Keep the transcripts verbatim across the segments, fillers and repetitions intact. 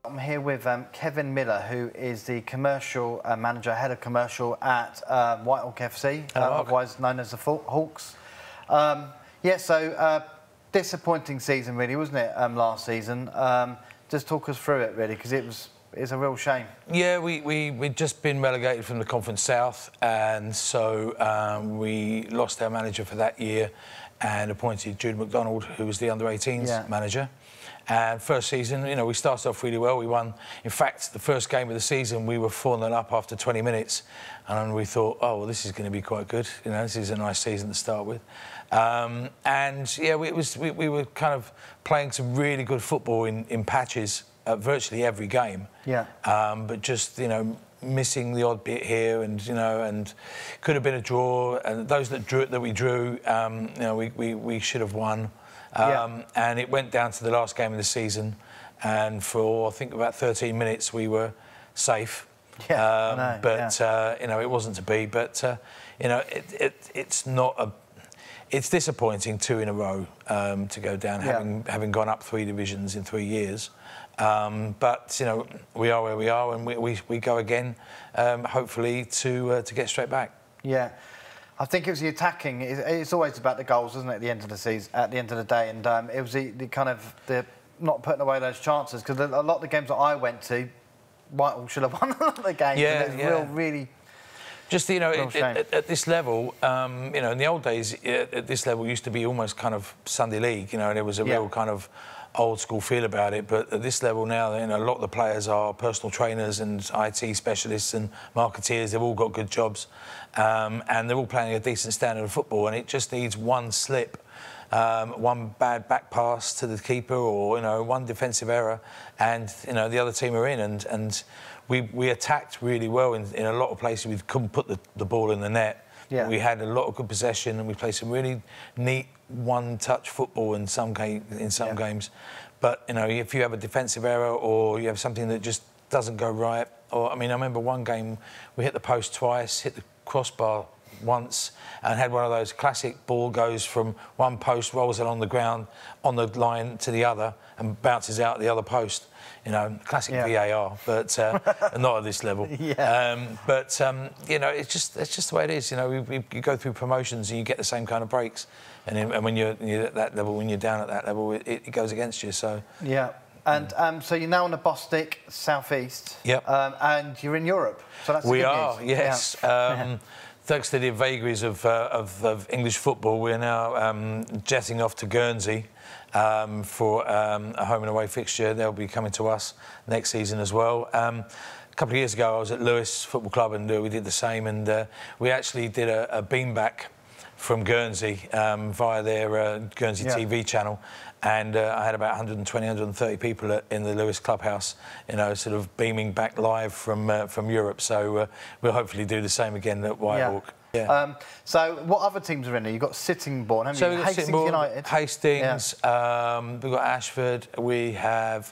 I'm here with um, Kevin Miller, who is the commercial uh, manager, head of commercial at uh, Whitehawk F C, uh, otherwise known as the Hawks. Um, yeah, so uh, disappointing season, really, wasn't it? Um, last season. Um, just talk us through it, really, because it was it's a real shame. Yeah, we we we'd just been relegated from the Conference South, and so um, we lost our manager for that year, and appointed Jude McDonald, who was the under eighteens yeah. manager. And first season, you know, we started off really well. We won. In fact, the first game of the season, we were four nil up after twenty minutes, and we thought, oh, well, this is going to be quite good. You know, this is a nice season to start with. Um, and yeah, we, it was we, we were kind of playing some really good football in, in patches at virtually every game. Yeah. Um, but just you know, missing the odd bit here, and you know, and could have been a draw. And those that drew that we drew, um, you know, we we, we should have won. Um, yeah. And it went down to the last game of the season, and for I think about thirteen minutes we were safe. Yeah, um, I know, but yeah. uh, you know, it wasn't to be. But uh, you know, it, it it's not a. It's disappointing two in a row um, to go down, yeah. having having gone up three divisions in three years. Um, but you know, we are where we are, and we we, we go again, um, hopefully to uh, to get straight back. Yeah. I think it was the attacking. It's always about the goals, isn't it? At the end of the season, at the end of the day, and um, it was the, the kind of the not putting away those chances, because a lot of the games that I went to, Whitehall should have won the games. Yeah, and it's yeah. real, really. Just you know, it, it, at, at this level, um, you know, in the old days, it, at this level used to be almost kind of Sunday league. You know, there was a yeah. real kind of old school feel about it, but at this level now, you know, a lot of the players are personal trainers and I T specialists and marketeers. They've all got good jobs, um, and they're all playing a decent standard of football, and it just needs one slip, um, one bad back pass to the keeper, or you know, one defensive error, and you know, the other team are in. And and we we attacked really well in, in a lot of places. We couldn't put the, the ball in the net. Yeah. We had a lot of good possession, and we played some really neat one-touch football in some game, in some yeah. games. But you know, if you have a defensive error or you have something that just doesn't go right, or I mean, I remember one game we hit the post twice, hit the crossbar once, and had one of those classic ball goes from one post, rolls along the ground on the line to the other, and bounces out the other post. You know, classic yeah. V A R, but uh, not at this level. Yeah. Um, but um, you know, it's just it's just the way it is. You know, we, we, you go through promotions and you get the same kind of breaks, and, and when you're, you're at that level, when you're down at that level, it, it goes against you. So yeah. And um, so you're now on the Bostik southeast. Yep. Um, and you're in Europe. So that's we good are. news. Yes. Yeah. Um, thanks to the vagaries of, uh, of, of English football, we're now um, jetting off to Guernsey. Um, for um, a home and away fixture. They'll be coming to us next season as well. Um, a couple of years ago, I was at Lewes Football Club, and uh, we did the same. And uh, we actually did a, a beamback from Guernsey um, via their uh, Guernsey yeah. T V channel, and uh, I had about one hundred twenty, one hundred thirty people at, in the Lewes clubhouse, you know, sort of beaming back live from uh, from Europe. So uh, we'll hopefully do the same again at Whitehawk. Yeah. Yeah. Um, so what other teams are in there? You've got Sittingbourne, haven't so you? We've got Hastings Sittingbourne, United. Hastings, yeah. um, we've got Ashford, we have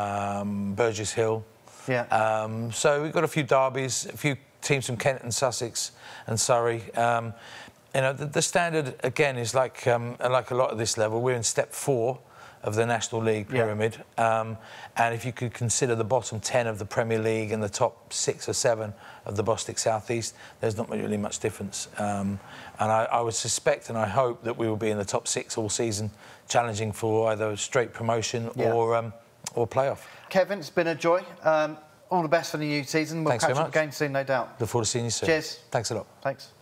um, Burgess Hill. Yeah. Um, so we've got a few derbies, a few teams from Kent and Sussex and Surrey. Um, you know, the, the standard, again, is like, um, like a lot of this level. We're in step four of the National League pyramid. Yeah. Um, and if you could consider the bottom ten of the Premier League and the top six or seven of the Bostik South East, there's not really much difference. Um, and I, I would suspect and I hope that we will be in the top six all season, challenging for either straight promotion yeah. or um, or playoff. Kevin, it's been a joy. Um, all the best for the new season. We'll Thanks catch very up much. again soon, no doubt. Look forward to seeing you soon. Cheers. Thanks a lot. Thanks.